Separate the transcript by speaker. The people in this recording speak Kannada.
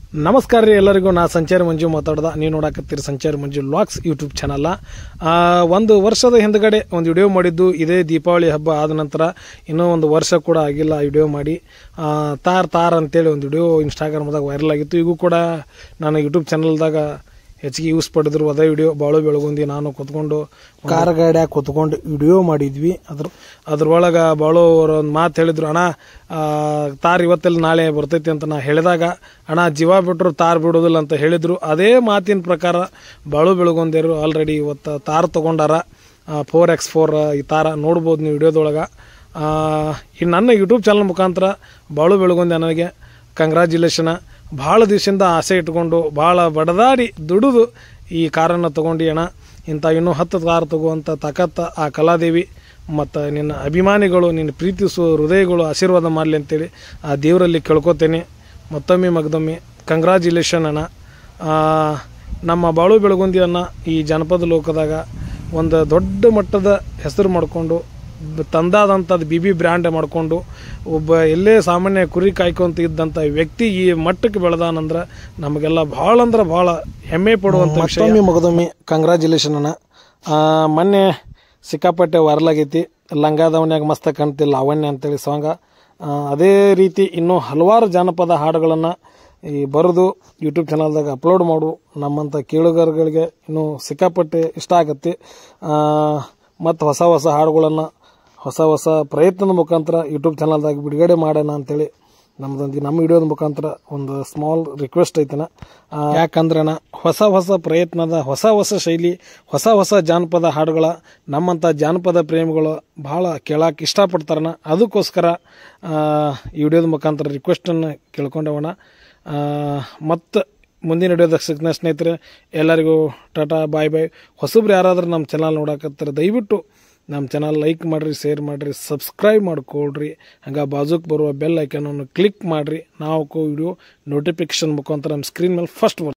Speaker 1: ನಮಸ್ಕಾರ ರೀ ಎಲ್ಲರಿಗೂ. ನಾ ಸಂಚಾರಿ ಮಂಜು ಮಾತಾಡ್ದ. ನೀವು ನೋಡಕತ್ತೀರಿ ಸಂಚಾರಿ ಮಂಜು ವ್ಲಾಗ್ಸ್ ಯೂಟ್ಯೂಬ್ ಚಾನಲ್. ಒಂದು ವರ್ಷದ ಹಿಂದ್ಗಡೆ ಒಂದು ವಿಡಿಯೋ ಮಾಡಿದ್ದು, ಇದೇ ದೀಪಾವಳಿ ಹಬ್ಬ ಆದ ನಂತರ ಇನ್ನೂ ಒಂದು ವರ್ಷ ಕೂಡ ಆಗಿಲ್ಲ ವಿಡಿಯೋ ಮಾಡಿ. ತಾರ್ ಅಂತೇಳಿ ಒಂದು ವಿಡಿಯೋ ಇನ್ಸ್ಟಾಗ್ರಾಮ್ದಾಗ ವೈರಲ್ ಆಗಿತ್ತು. ಈಗೂ ಕೂಡ ನಾನು ಯೂಟ್ಯೂಬ್ ಚಾನಲ್ದಾಗ ಹೆಚ್ಚಿಗೆ ಯೂಸ್ ಪಡೆದ್ರು. ಅದೇ ವಿಡಿಯೋ ಬಾಳು ಬೆಳಗುಂದಿ ನಾನು ಕೂತ್ಕೊಂಡು ಕಾರ್ ಗಾಡ್ಯಾಗ ಕೂತ್ಕೊಂಡು ವಿಡಿಯೋ ಮಾಡಿದ್ವಿ. ಅದ್ರೊಳಗೆ ಬಾಳು ಅವರು ಒಂದು ಮಾತು ಹೇಳಿದ್ರು, ಅಣ್ಣ ತಾರ್ ಇವತ್ತೆಲ್ಲ ನಾಳೆ ಬರ್ತೈತಿ ಅಂತ ನಾ ಹೇಳಿದಾಗ, ಅಣ್ಣ ಜೀವ ಬಿಟ್ಟರು ತಾರ್ ಬಿಡೋದಿಲ್ಲ ಅಂತ ಹೇಳಿದ್ರು. ಅದೇ ಮಾತಿನ ಪ್ರಕಾರ ಬಾಳು ಬೆಳಗುಂದಿಯರು ಆಲ್ರೆಡಿ ಇವತ್ತು ತಾರ್ ತೊಗೊಂಡಾರ. 4x4 ಈ ತಾರ ನೋಡ್ಬೋದು ನೀವು ವಿಡಿಯೋದೊಳಗೆ. ಈ ನನ್ನ ಯೂಟ್ಯೂಬ್ ಚಾನಲ್ ಮುಖಾಂತರ ಬಾಳು ಬೆಳಗುಂದಿ ನನಗೆ ಕಂಗ್ರ್ಯಾಚುಲೇಷನ್. ಭಾಳ ದಿವಸದಿಂದ ಆಸೆ ಇಟ್ಕೊಂಡು ಭಾಳ ಬಡದಾಡಿ ದುಡಿದು ಈ ಕಾರನ್ನು ತೊಗೊಂಡು ಅಣ್ಣ. ಇಂಥ ಇನ್ನೂ 10 ಕಾರ್ ತಗೋವಂಥ ತಾಕತ್ತ ಆ ಕಲಾದೇವಿ ಮತ್ತು ನಿನ್ನ ಅಭಿಮಾನಿಗಳು, ನಿನ್ನ ಪ್ರೀತಿಸುವ ಹೃದಯಗಳು ಆಶೀರ್ವಾದ ಮಾಡಲಿ ಅಂತೇಳಿ ಆ ದೇವರಲ್ಲಿ ಕೇಳ್ಕೊತೇನೆ. ಮತ್ತೊಮ್ಮೆ ಮಗದೊಮ್ಮೆ ಕಂಗ್ರ್ಯಾಚುಲೇಷನ್ ಅಣ್ಣ. ನಮ್ಮ ಬಾಳು ಬೆಳಗುಂದಿಯನ್ನು ಈ ಜನಪದ ಲೋಕದಾಗ ಒಂದು ದೊಡ್ಡ ಮಟ್ಟದ ಹೆಸರು ಮಾಡಿಕೊಂಡು ತಂದಾದಂಥದ್ದು BB ಬ್ರ್ಯಾಂಡ್ ಮಾಡಿಕೊಂಡು ಒಬ್ಬ ಎಲ್ಲೇ ಸಾಮಾನ್ಯ ಕುರಿ ಕಾಯ್ಕೊಂತ ಇದ್ದಂಥ ವ್ಯಕ್ತಿ ಈ ಮಟ್ಟಕ್ಕೆ ಬೆಳೆದಾನಂದ್ರೆ ನಮಗೆಲ್ಲ ಭಾಳ ಅಂದ್ರೆ ಭಾಳ ಹೆಮ್ಮೆ ಪಡುವಂಥ ವಿಷಯ. ಮಗದೊಮ್ಮೆ ಕಂಗ್ರ್ಯಾಚುಲೇಷನ್ ಅಣ್ಣ. ಮೊನ್ನೆ ಸಿಕ್ಕಾಪಟ್ಟೆ ವೈರಲ್ ಆಗೈತಿ, ಲಂಗಾದವನ್ಯಾಗ ಮಸ್ತ ಕಾಣ್ತಿಲ್ಲ ಲಾವಣ್ಯ ಅಂತೇಳಿ ಸಾಂಗ. ಅದೇ ರೀತಿ ಇನ್ನೂ ಹಲವಾರು ಜಾನಪದ ಹಾಡುಗಳನ್ನು ಈ ಬರೆದು ಯೂಟ್ಯೂಬ್ ಚಾನಲ್ದಾಗ ಅಪ್ಲೋಡ್ ಮಾಡು. ನಮ್ಮಂಥ ಕೇಳುಗರುಗಳಿಗೆ ಇನ್ನೂ ಸಿಕ್ಕಾಪಟ್ಟೆ ಇಷ್ಟ ಆಗುತ್ತೆ. ಮತ್ತು ಹೊಸ ಹಾಡುಗಳನ್ನು ಹೊಸ ಪ್ರಯತ್ನದ ಮುಖಾಂತರ ಯೂಟ್ಯೂಬ್ ಚಾನಲ್ದಾಗ ಬಿಡುಗಡೆ ಮಾಡೋಣ ಅಂತೇಳಿ ನಮ್ಮ ವಿಡಿಯೋದ ಮುಖಾಂತರ ಒಂದು ಸ್ಮಾಲ್ ರಿಕ್ವೆಸ್ಟ್ ಐತನ. ಯಾಕಂದ್ರಣ ಹೊಸ ಪ್ರಯತ್ನದ ಹೊಸ ಶೈಲಿ, ಹೊಸ ಜಾನಪದ ಹಾಡುಗಳ ನಮ್ಮಂಥ ಜಾನಪದ ಪ್ರೇಮಿಗಳು ಭಾಳ ಕೇಳಕ್ಕೆ ಇಷ್ಟಪಡ್ತಾರಣ. ಅದಕ್ಕೋಸ್ಕರ ಈ ವಿಡಿಯೋದ ಮುಖಾಂತರ ರಿಕ್ವೆಸ್ಟನ್ನು ಕೇಳ್ಕೊಂಡವಣ. ಮತ್ತು ಮುಂದಿನ ವಿಡಿಯೋದಾಗ ಸಿಗ್ನ ಸ್ನೇಹಿತರೆ. ಎಲ್ಲರಿಗೂ ಟಾಟಾ, ಬಾಯ್. ಹೊಸಬ್ರು ಯಾರಾದ್ರೂ ನಮ್ಮ ಚಾನಲ್ ನೋಡಕತ್ತಾರೆ ದಯವಿಟ್ಟು ನಮ್ಮ ಚಾನಲ್ ಲೈಕ್ ಮಾಡಿರಿ, ಶೇರ್ ಮಾಡಿರಿ, ಸಬ್ಸ್ಕ್ರೈಬ್ ಮಾಡ್ಕೊಳ್ರಿ. ಹಂಗೆ ಬಾಜುಕ್ ಬರುವ ಬೆಲ್ ಐಕನನ್ನು ಕ್ಲಿಕ್ ಮಾಡಿರಿ. ನಾವು ವಿಡಿಯೋ ನೋಟಿಫಿಕೇಶನ್ ಮುಖಾಂತರ ನಮ್ಮ ಸ್ಕ್ರೀನ್ ಮೇಲೆ ಫಸ್ಟ್